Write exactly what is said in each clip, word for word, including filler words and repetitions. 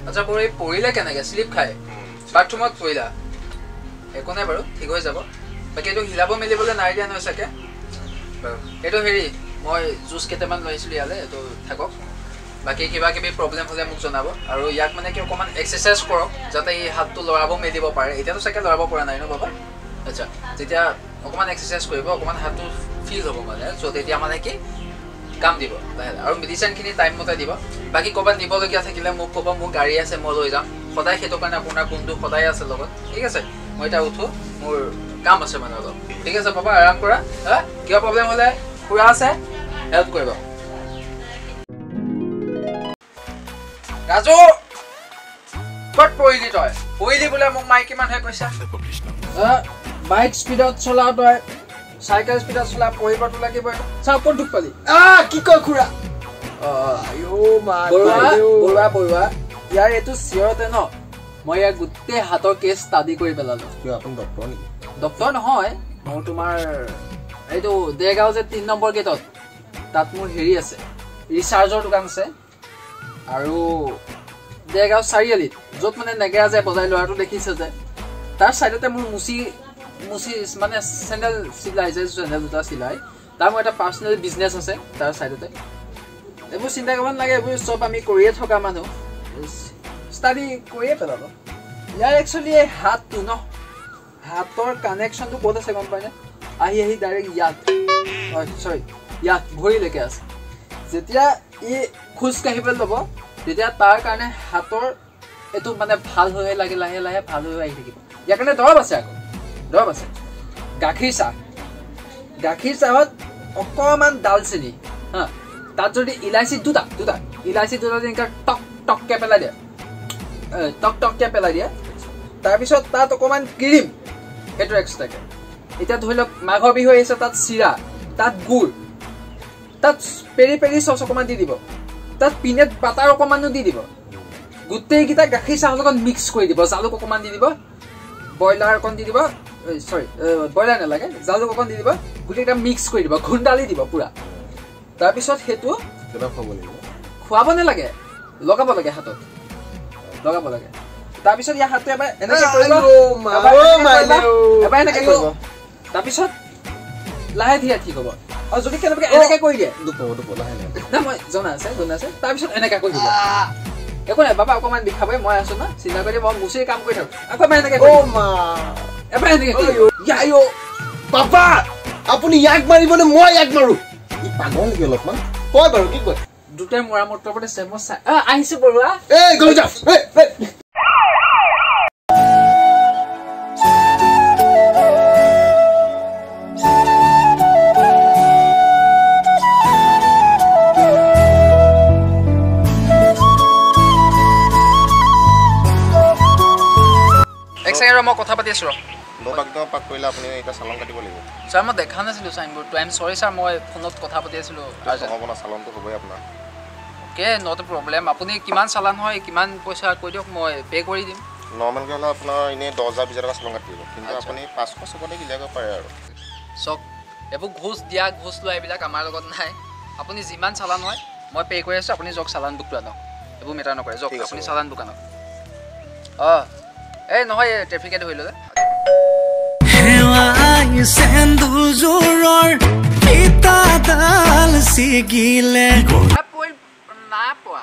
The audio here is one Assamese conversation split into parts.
আচ্ছা পৰি পৰিলে কেনেকৈ স্লিপ খাই বাথৰুমত পৰিলা একো নাই বাৰু ঠিক হৈ যাব বাকী এইটো হিলাব মেলিবলৈ নাই দিয়া নহয় চাগে বাৰু এইটো হেৰি মই জুচ কেইটামান লৈ আহিছিলোঁ ইয়ালৈ এইটো থাকক বাকী কিবা কিবি প্ৰব্লেম হ'লে মোক জনাব আৰু ইয়াক মানে কি অকণমান এক্সাৰচাইজ কৰক যাতে ই হাতটো লৰাব মেলিব পাৰে এতিয়াতো চাগে লৰাব পৰা নাই ন বাবা আচ্ছা যেতিয়া অকণমান এক্সাৰচাইজ কৰিব অকণমান হাতটো ফিল হ'ব মানে চ' তেতিয়া মানে কি কাম দিব লাহে আৰু মেডিচিনখিনি টাইম মতে দিব বাকী ক'ৰবাত নিবলগীয়া থাকিলে মোক ক'ব মোৰ গাড়ী আছে মই লৈ যাম সদায় সেইটো কাৰণে আপোনাৰ কোনটো সদায় আছে লগত ঠিক আছে মই এতিয়া উঠো মোৰ কাম আছে মানে অলপ ঠিক আছে পাপা আৰাম কৰা হা কিবা প্ৰব্লেম হ'লে খুৰা আছে হেল্প কৰিব ৰাজু ক'ত পৰিলি তই পৰিলি বোলে মোক মাইকী মানুহে কৈছা বাইক স্পীডত চলাও তই চাইকেল স্পীডত চলা পৰিবটো লাগিবই চাও ক'ত দুখ পালি আহ কি কয় খুৰা আয়ো মা বৰুৱা বৰুৱা ইয়াৰ এইটো চিয়ৰতে ন মই ইয়াৰ গোটেই হাতৰ কেছ ষ্টাডি কৰি পেলালোঁ কিয় আপুনি ডক্টৰ নেকি ডক্টৰ নহয় মোৰ তোমাৰ এইটো দেৰগাঁও যে তিনি নম্বৰ গেটত তাত মোৰ হেৰি আছে ৰিচাৰ্জৰ দোকান আছে আৰু দেৰগাঁও চাৰিআলিত য'ত মানে নেগেৰা যে বজাই ল'ৰাটো দেখিছে যে তাৰ চাইডতে মোৰ মুচি মুচি মানে চেণ্ডেল চিলাই যে চেণ্ডেল দুটা চিলাই তাৰ মোৰ এটা পাৰ্চনেল বিজনেছ আছে তাৰ চাইডতে এইবোৰ চিন্তা কৰিব নালাগে এইবোৰ চব আমি কৰিয়ে থকা মানুহ ষ্টাডি কৰিয়ে পেলালোঁ ইয়াৰ একচুৱেলি এই হাতটো ন হাতৰ কানেকশ্যনটো ক'ত আছে গম পায়নে আহি আহি ডাইৰেক্ট ইয়াত হয় চৰি ইয়াত ভৰিলৈকে আছে যেতিয়া ই খোজ কাঢ়িবলৈ ল'ব তেতিয়া তাৰ কাৰণে হাতৰ এইটো মানে ভাল হৈ লাহে লাহে লাহে ভাল হৈ আহি থাকিব ইয়াৰ কাৰণে দৰৱ আছে আকৌ দৰৱ আছে গাখীৰ চাহ গাখীৰ চাহত অকণমান ডালচেনি হা তাত যদি ইলাচি দুটা দুটা ইলাচি দুটা এনেকৈ টক টককৈ পেলাই দিয়ে টক টককৈ পেলাই দিয়ে তাৰপিছত তাত অকণমান ক্ৰীম সেইটো এক্সট্ৰাকৈ এতিয়া ধৰি লওক মাঘৰ বিহু আহিছে তাত চিৰা তাত গুড় তাত পেৰি পেৰি চচ অকণমান দি দিব তাত পিনেট বাটাৰ অকণমানো দি দিব গোটেইকেইটা গাখীৰ চাহৰ লগত মিক্স কৰি দিব জালুক অকণমান দি দিব ব্ৰইলাৰ অকণ দি দিব চৰি ব্ৰইলাৰ নালাগে জালুক অকণ দি দিব গোটেইকেইটা মিক্স কৰি দিব খুন্দালি দিব পূৰা তাৰপিছত সেইটো খুৱাব নালাগে লগাব লাগে হাতত লগাব লাগে তাৰপিছত ইয়াৰ হাতটো এবাৰ এনেকৈ কৰিব এবাৰ এনেকৈ কৰিব তাৰপিছত লাহে ধীৰে ঠিক হ'ব আৰু যদি কেনেবাকৈ এনেকৈ কৰি দিয়ে নাই মই জনা আছে জনা আছে তাৰপিছত এনেকৈ কৰি দিব একো নাই বাবা অকণমান বিষাবই মই আছো ন চিন্তা কৰি মই মুচিৰ কাম কৰি থাকোঁ আকৌ এবাৰ এনেকৈ এবাৰ এনেকৈ পাপা আপুনি ইয়াক মাৰিবনে মই ইয়াক মাৰো ই পাগল নেকি অলপমান কয় বাৰু কি কয় দুটাই মৰা মতৰ পৰা চেমচ চাই আহিছে বৰুৱা এই গৈ যা মই কথা পাতি আছোঁ ছাৰ মই দেখা নাছিলোঁ চাইনবোৰ্ডটো আই এম চৰি ছাৰ মই ফোনত কথা পাতি আছিলোঁ অ'কে নট এ প্ৰব্লেম আপুনি কিমান চালান হয় কিমান পইচা কৈ দিয়ক মই পে' কৰি দিম নৰ্মেলকৈ হ'লে আপোনাৰ এনেই দহ হাজাৰ বিছ হাজাৰ চালান কাটিব কিন্তু আপুনি পাঁচশ ছশতে কিলিয়াৰ কৰিব পাৰে আৰু চাওক এইবোৰ ঘোচ দিয়া ঘোচ লোৱা এইবিলাক আমাৰ লগত নাই আপুনি যিমান চালান হয় মই পে' কৰি আছোঁ আপুনি যাওক চালান বুকটো আনক এইবোৰ মেটাৰ নকৰে যাওক আপুনি চালান বুক আনক অঁ এই নহয় ট্ৰেফিকে ধৰি ল'লে নাই পোৱা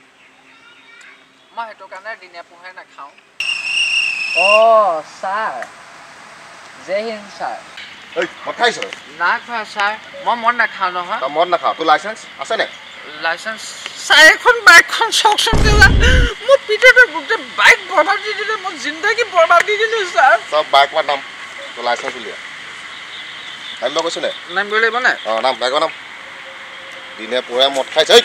মই সেইটো কাৰণে দিনে পোহে নাখাওঁ অঁ ছাৰ জয় হিন্দ ছাৰ নাই খোৱা ছাৰ মই মদ নাখাওঁ নহয় মদ নাখাওঁ তোৰ লাইচেঞ্চ আছে নে লাইচেঞ্চ ছাৰ এখন বাইকখন চাওকচোন কেলা মোৰ পিঠতে গোটেই বাইক বৰবাদ দি দিলে মই জিন্দগী বৰবাদ দি দিলোঁ ছাৰ চব বাইকৰ নাম তোৰ লাইচেঞ্চ উলিয়া নামিব কৈছোঁ নে নামিব লাগিব নে অঁ নাম বাইকৰ নাম দিনে পুৰাই মদ খাইছে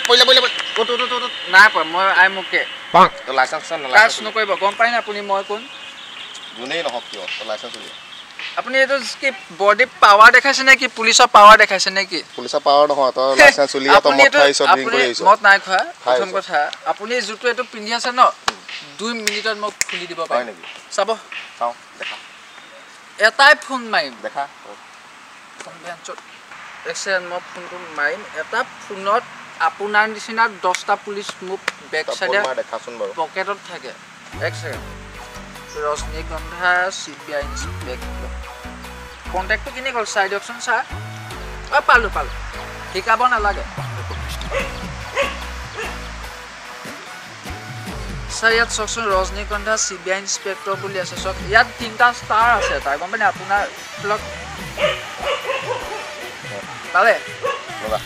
নাই পোৱা মই আই মোকে তোৰ লাইচেঞ্চ কাজ নকৰিব গম পাই নে আপুনি মই কোন যোনেই নহওক কিয় তোৰ লাইচেঞ্চ উলিয়া আপুনি এইটো কি বডি পাৱাৰ দেখাইছে নে কি পুলিচৰ পাৱাৰ দেখাইছে নে কি পুলিচৰ পাৱাৰ নহয় তই লাইচেঞ্চ উলিয়া তই মদ খাইছ ড্ৰিংক কৰি আহিছ মদ নাই খোৱা প্ৰথম কথা আপুনি যোনটো এইটো পিন্ধি আছে ন দুই মিনিটত মই খুলি দিব পাৰিম নেকি চাব চাওঁ দেখা এটাই ফোন মাৰিম দেখা ফোন বেঞ্চত এক্সেণ্ট মই ফোনটো মাৰিম এটা ফোনত আপোনাৰ নিচিনা দহটা পুলিচ মোক বেক সাইডে দেখাচোন বাৰু পকেটত থাকে এক সেকেন্ড ৰজনীগন্ধা চিবিআই ইন্সপেক্টৰ কন্টাক্টটো কিনে গল চাই দিয়কচোন ছাৰ অ পালো পালো শিকাব নালাগে ছাৰ ইয়াত চাওকচোন ৰজনীগন্ধা চিবিআই ইন্সপেক্টৰ বুলি আছে চাওক ইয়াত তিনিটা ষ্টাৰ আছে তাৰ গম পানে আপোনাৰ লগ পালে ৰবা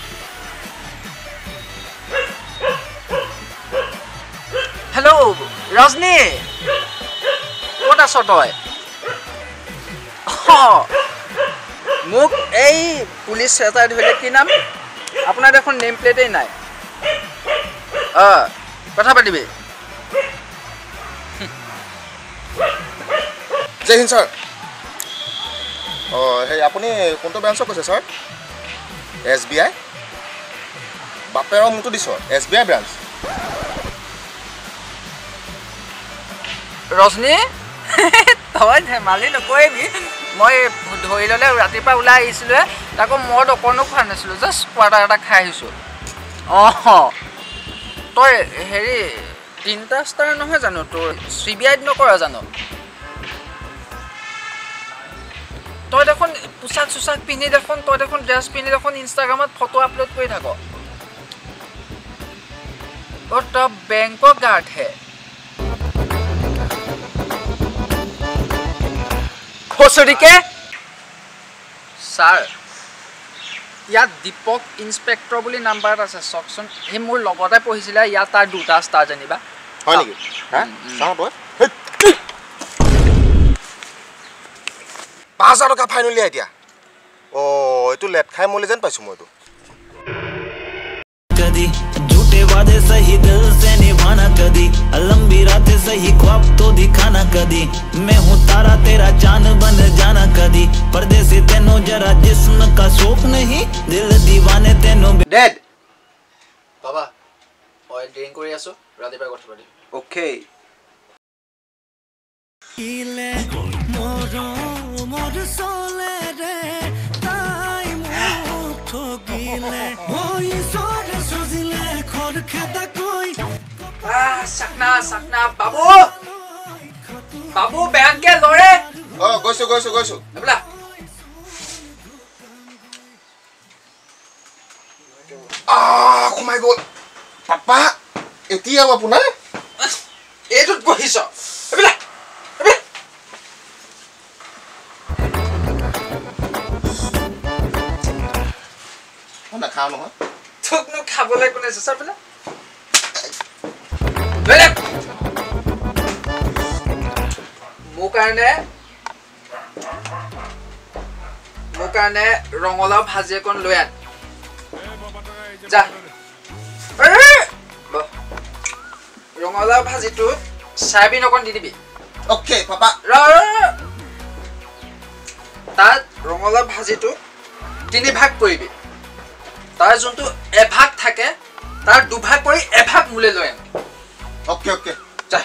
হেল্ল' ৰজনী ক'ত আছ তই মোক এই পুলিচ এটাই ধৰিলে কি নাম আপোনাৰ দেখোন নেম প্লেটেই নাই অঁ কথা পাতিবি জয় হিন্দ ছাৰ অঁ সেই আপুনি কোনটো ব্ৰাঞ্চত কৈছে ছাৰ এছ বি আই বাপেৰ মোকটো দিছ S B I branch Rajani তই ধেমালি নকৰিবি মই ধৰি ল'লে ৰাতিপুৱা ওলাই আহিছিলোঁ তাকো মই অকণো খোৱা নাছিলোঁ জাষ্ট কোৱাৰ্টাৰ এটা খাই আহিছোঁ অঁ তই হেৰি তিনিটা ষ্টাৰ নহয় জানো তোৰ চি বি আইত নকৰ জানো তই দেখোন পোচাক চোচাক পিন্ধি দেখোন তই দেখোন ড্ৰেছ পিন্ধি দেখোন ইনষ্টাগ্ৰামত ফটো আপলোড কৰি থাক অ' তই বেংকৰ গাৰ্ডহে খচৰিকে ছাৰ ইয়াত দীপক ইন্সপেক্টৰ বুলি নাম্বাৰ এটা আছে চাওকচোন সি মোৰ লগতে পঢ়িছিলে ইয়াত তাৰ দুটা ষ্টাৰ জানিবা হয় নেকি হা চাওঁ তই পাঁচ হাজাৰ টকা ফাইন উলিয়াই এতিয়া অঁ এইটো লেট খাই মলি যেন পাইছোঁ মইতো झूठे वादे सही दिल से निभाना कदी लंबी रातें सही ख्वाब तो दिखाना कदी मैं हूँ तारा तेरा चांद बन जाना कदी पर्दे से तेनो जरा जिस्म का शौक नहीं दिल दीवाने तेनो ডেড বাবা মই ড্ৰিংক কৰি আছো ৰাতিপুৱা কথা পাতিম ওকে ইলে মোৰো মোর সোলে রে তাই মুখ ঠকিলে ওই সোরে সজিলে খর খেতা কই আ sakna sakna বাবু বাবু ব্যাংকে লৰে অঁ গৈছোঁ গৈছোঁ গৈছোঁ এবলা আহ সোমাই গ'ল পাপা এতিয়াও আপোনাৰ এইটোত বহিছ এবলা নাখাওঁ নহয় তোকনো খাবলৈ কোনে আছে চাৰ বোলে বেলে মোৰ কাৰণে মোৰ কাৰণে ৰঙালাও ভাজি এখন লৈ আন যা ৰঙালাও ভাজিটো চাইবিন অকণ দি দিবি অ'কে পাপা তাত ৰঙালাও ভাজিটো তিনি ভাগ কৰিবি তাৰ যোনটো এভাগ থাকে তাৰ দুভাগ কৰি এভাগ মুলে লৈ আন অ'কে অ'কে যা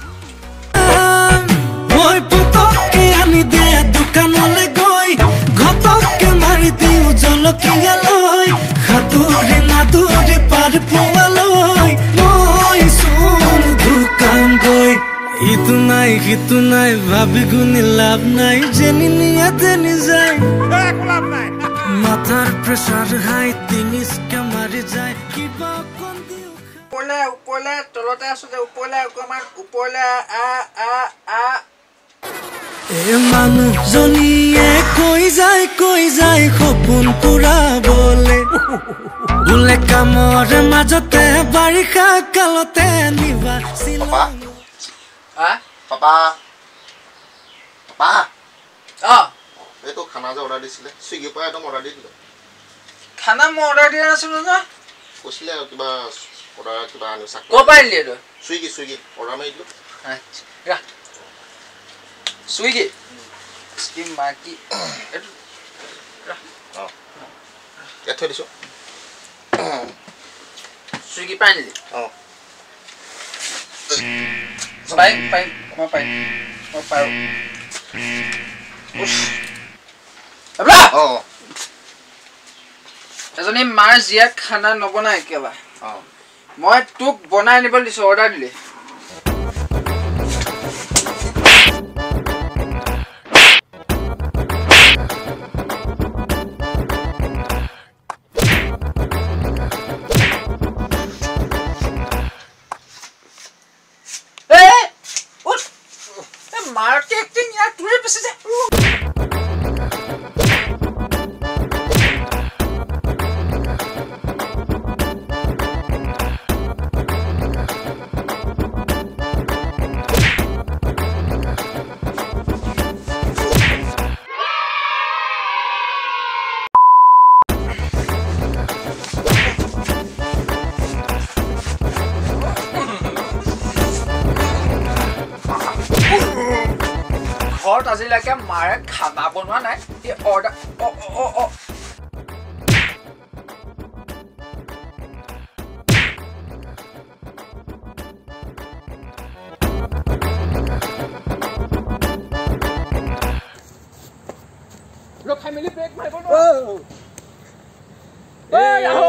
ওই পুতকে আমি দে দোকানলে গই ঘটককে মারি দিও জলকিয়া লই খাতুরে নাতুরে পার পোয়ালই মই সোন দোকান গই ইতু নাই হিতু নাই ভাবি গুনি লাভ নাই জেনি নিয়া দেনি যায় লাভ নাই মাথার প্রেসার হাই তিনিস কে মারি যায় কিবা কোন দিও ওপৰলে ওপৰলে তলতে আছো যে ওপৰলে অকমান ওপৰলে আ আ আ এ মানুহজনীয়ে কৈ যায় কৈ যায় সপোন পুৰা বলে বোলে কামৰ মাজতে বাৰিষা কালতে নিবাছিল আ পাপা পাপা অ এইটো খানা যে অৰ্ডাৰ দিছিলে ছুইগিৰ পৰা একদম অৰ্ডাৰ দি দিলোঁ খানা মই অৰ্ডাৰ দিয়া নাছিলোঁ ন কৈছিলে আৰু কিবা অৰ্ডাৰ কিবা আনি চাক ক'ৰ পৰা আনিলি এইটো ছুইগি ছুইগি অৰ্ডাৰ মাৰি দিলোঁ আচ্ছা চুইগি স্কিম মাকি এইটো অঁ ইয়াত থৈ দিছোঁ চুইগি পাই নিলি অঁ পাৰিম পাৰিম মই পাৰিম মই পাৰোঁ অঁ এজনী মাৰ জীয়াক খানা নবনাই কেলা মই তোক বনাই নিবলৈ দিছো অৰ্ডাৰ দিলি marketing ya tuh bisa sih ঘৰত আজিলৈকে মাৰে খানা বনোৱা নাই এই অৰ্ডাৰ অ অ অ ৰখাই মেলি ব্ৰেক মাৰিব ন এই আহো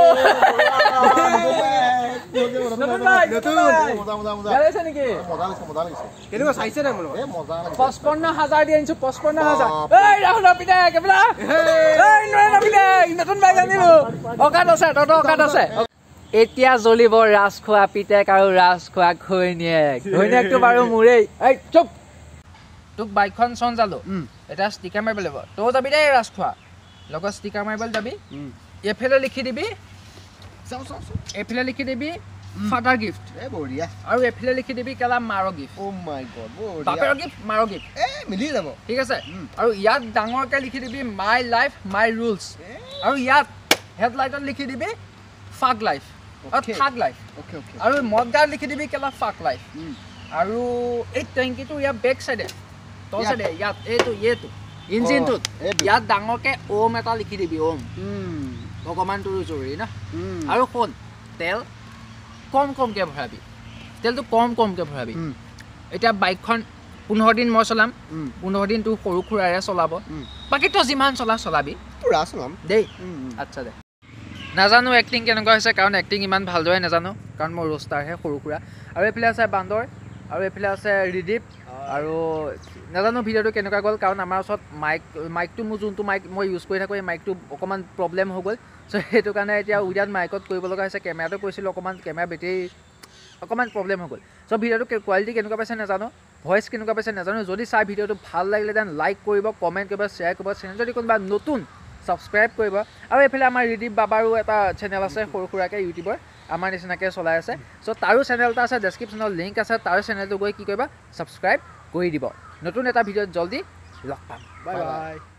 নতুন ভাই নতুন মজা মজা মজা গাইছে নেকি মজা লাগিছে মজা লাগিছে কেনেকুৱা চাইছে না মোলো এ মজা লাগিছে পঁচপন্ন হাজাৰ দি আনিছো পঁচপন্ন হাজাৰ এই ৰাহুল পিতা কেবলা এই নয় না পিতা নতুন ভাই আনিলো অকাত আছে তত অকাত আছে এতিয়া জ্বলিব ৰাজখোৱা পিতেক আৰু ৰাজখোৱা ঘৈণীয়েক ঘৈণীয়েকটো বাৰু মোৰেই এই চুপ তোক বাইকখন চঞ্জালো এটা ষ্টিকাৰ মাৰিব লাগিব তই যাবি দেই ৰাজখোৱা লগত ষ্টিকাৰ মাৰিবলৈ যাবি এফালে লিখি দিবি চাও চাও এফালে লিখি দিবি ফাদাৰ গিফট এ বঢ়িয়া আৰু এফালে লিখি দিবি কেলা মাৰো গিফট ও মাই গড বঢ়িয়া বাপেৰ গিফট মাৰো গিফট এ মিলি যাব ঠিক আছে আৰু ইয়াত ডাঙৰকে লিখি দিবি মাই লাইফ মাই ৰুলছ আৰু ইয়াত হেডলাইটত লিখি দিবি ফাক লাইফ আৰু থাক লাইফ ওকে ওকে আৰু মদগাৰ লিখি দিবি কেলা ফাক লাইফ আৰু এই টেংকিটো ইয়াত বেক সাইডে তো সাইডে ইয়াত এইটো এইটো ইঞ্জিনটোত ইয়াত ডাঙৰকে ওম এটা লিখি দিবি ওম ভগৱানটো জৰুৰী না আৰু কোন তেল কম কমকে ভৰাবি তেলটো কম কমকে ভৰাবি এটা বাইকখন পোন্ধৰ দিন মই চলাম পোন্ধৰ দিন তোৰ সৰু খুৰাৰে চলাব বাকী তই যিমান চলা চলাবি পুৰা চলাম দেই আচ্ছা দে নাজানো এক্টিং কেনেকুৱা হৈছে কাৰণ এক্টিং ইমান ভালদৰে নাজানো কাৰণ মই ৰোষ্টাৰহে সৰু খুৰা আৰু এইফালে আছে বান্দৰ আৰু এইফালে আছে ৰিদীপ আৰু নাজানো ভিডিঅ'টো কেনেকুৱা গ'ল কাৰণ আমাৰ ওচৰত মাইক মাইকটো মোৰ যোনটো মাইক মই ইউজ কৰি থাকোঁ এই মাইকটো অকণমান প্ৰব্লেম হৈ গ'ল চ' সেইটো কাৰণে এতিয়া উইদাউট মাইকত কৰিব লগা হৈছে কেমেৰাটো কৈছিলোঁ অকণমান কেমেৰা বেটেৰী অকণমান প্ৰব্লেম হৈ গ'ল চ' ভিডিঅ'টো কোৱালিটি কেনেকুৱা পাইছে নাজানো ভইচ কেনেকুৱা পাইছে নাজানো যদি চাই ভিডিঅ'টো ভাল লাগিলে দেন লাইক কৰিব কমেণ্ট কৰিব শ্বেয়াৰ কৰিব চেনেল যদি কোনোবা নতুন ছাবস্ক্ৰাইব কৰিব আৰু এইফালে আমাৰ ৰিদীপ বাবাৰো এটা চেনেল আছে সৰু সুৰাকৈ ইউটিউবৰ আমাৰ নিচিনাকৈ চলাই আছে চ' তাৰো চেনেল এটা আছে ডেছক্ৰিপশ্যনত লিংক আছে তাৰ চেনেলটো গৈ কি কৰিবা ছাবস্ক্ৰাইব কৰি দিব নতুন এটা ভিডিঅ'ত জল্দি লগ পাম বাই বাই